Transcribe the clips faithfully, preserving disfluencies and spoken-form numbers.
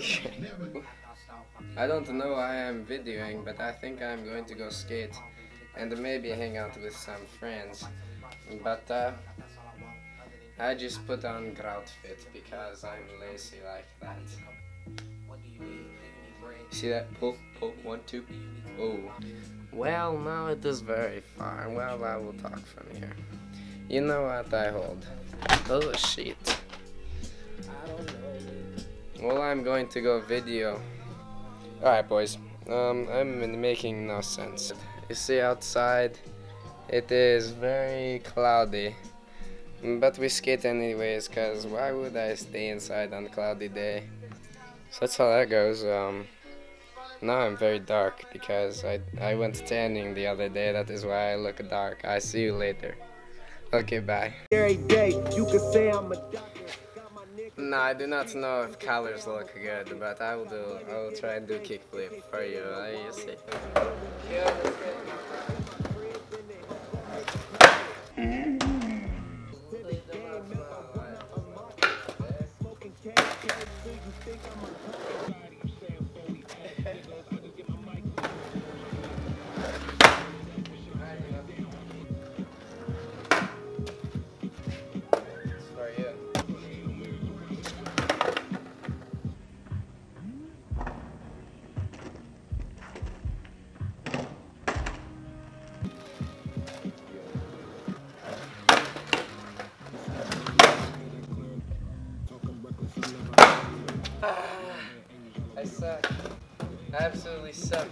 I don't know why I'm videoing, but I think I'm going to go skate and maybe hang out with some friends. But uh, I just put on Groutfit because I'm lazy like that. See that? Pull, pull, one, two. Oh. Well, now it is very far. Well, I will talk from here. You know what I hold? Oh, shit. Well, I'm going to go video. Alright, boys. Um, I'm making no sense. You see outside, it is very cloudy. But we skate anyways, cause why would I stay inside on a cloudy day? So that's how that goes. Um, now I'm very dark because I I went tanning the other day. That is why I look dark. I see you later. Okay, bye. Every day you can say I'm a No, I do not know if colors look good, but I will do. I will try and do kickflip for you. Uh, you see. I suck. I absolutely suck.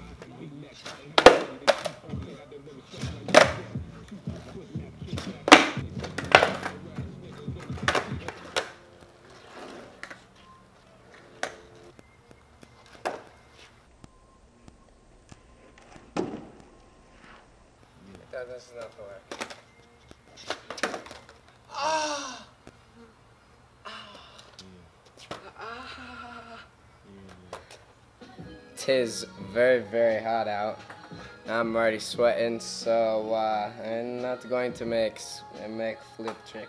That does not work. Ah! Tis very, very hot out. I'm already sweating, so uh, I'm not going to make make flip trick.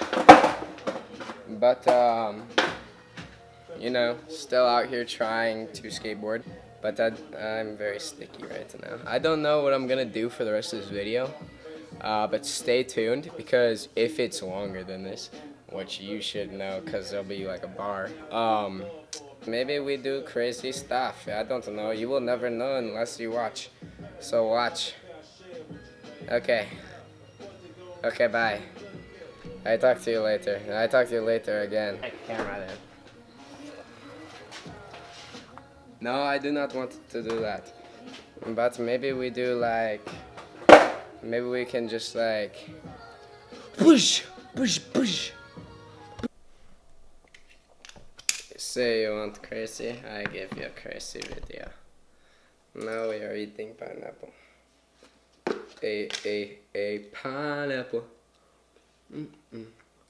But um, you know, still out here trying to skateboard. But I, I'm very sticky right now. I don't know what I'm gonna do for the rest of this video. Uh, but stay tuned, because if it's longer than this, which you should know because there'll be like a bar, um, maybe we do crazy stuff. I don't know. You will never know unless you watch. So watch. Okay. Okay, bye. I talk to you later. I talk to you later again. Camera then. No, I do not want to do that. But maybe we do like... Maybe we can just like push, push, push. Say you want crazy, I give you a crazy video. Now we are eating pineapple. A a a pineapple. Mm -mm.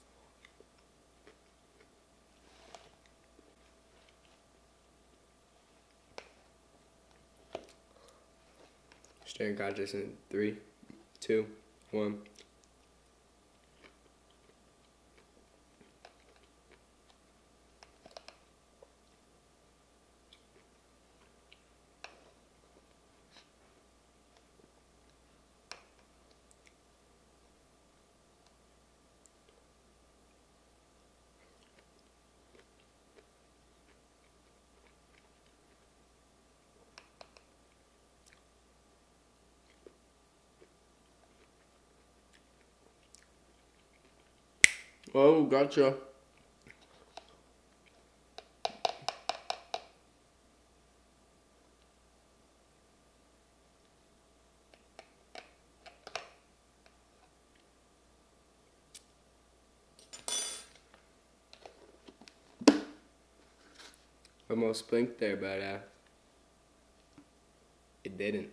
Staring contest in three, two, one. Oh, gotcha. Almost blinked there, but uh, it didn't.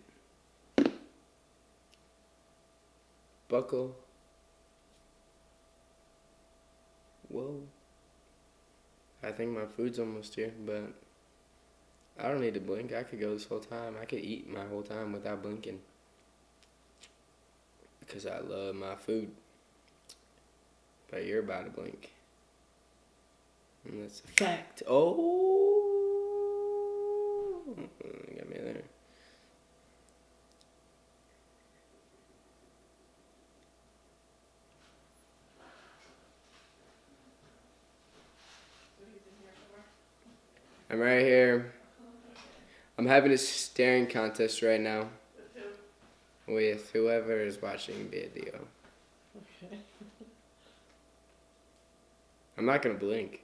Buckle. Whoa. I think my food's almost here, but I don't need to blink. I could go this whole time. I could eat my whole time without blinking. Because I love my food. But you're about to blink. And that's a fact. Oh! I'm right here. I'm having a staring contest right now with whoever is watching video. Okay. I'm not gonna blink.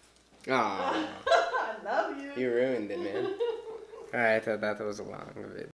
Aw, I love you. you ruined it, man. Alright, I thought that was a long video.